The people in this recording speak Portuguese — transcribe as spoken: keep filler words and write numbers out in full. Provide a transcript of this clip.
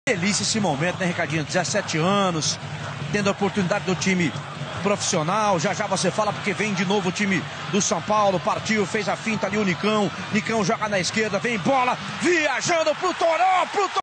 Delícia esse momento, né, Ricardinho? dezessete anos, tendo a oportunidade do time profissional. Já já você fala, porque vem de novo o time do São Paulo. Partiu, fez a finta ali o Nicão. Nicão joga na esquerda, vem bola, viajando pro Toró, pro Toró.